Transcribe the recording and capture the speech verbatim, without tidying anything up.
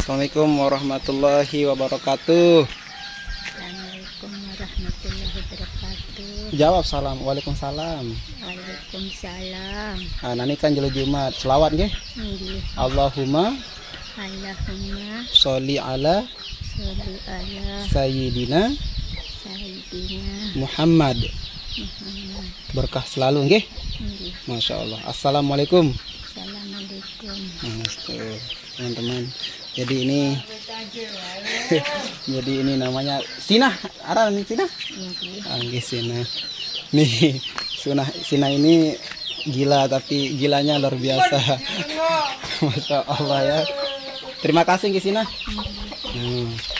Assalamualaikum warahmatullahi wabarakatuh. Assalamualaikum warahmatullahi wabarakatuh. Jawab salam. Waalaikumsalam. Waalaikumsalam. Ah, nani kan jelo Jumat. Selawat nggih. Nggih. Allahumma Allahumma sholli ala sholli ala sayyidina sayyidina Muhammad. Muhammad. Berkah selalu nggih. Nggih. Masya Allah. Assalamualaikum. Assalamualaikum. Nah, tuh, teman-teman. Jadi ini jadi ini namanya Sina. Ara nih Sina. Nggih. Anggih Sina. Nih, Sina Sina ini gila tapi gilanya luar biasa. Masya Allah ya. Terima kasih Nggih Sina. Hmm.